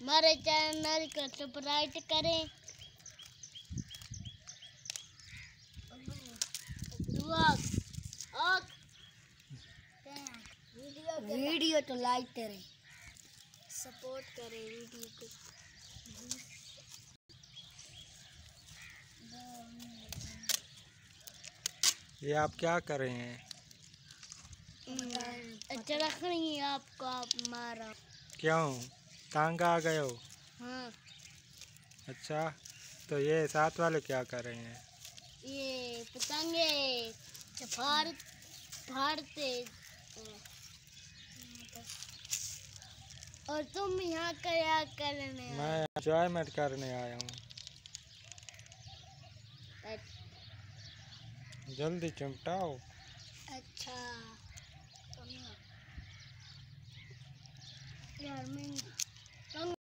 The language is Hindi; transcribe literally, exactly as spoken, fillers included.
हमारे चैनल को सब्सक्राइब करें। वीडियो तो लाइक करें, सपोर्ट करें वीडियो को। ये आप क्या कर रहे हैं? अच्छा रख रही है आपको, आप मारा। क्यों, तंग आ गए हो? हाँ। अच्छा, तो ये साथ वाले क्या कर रहे हैं? ये पतंगे फाड़ फाड़ते। और तुम यहाँ क्या करने? मैं एंजॉयमेंट करने आया हूँ। जल्दी चिमटाओ। अच्छा यार मैं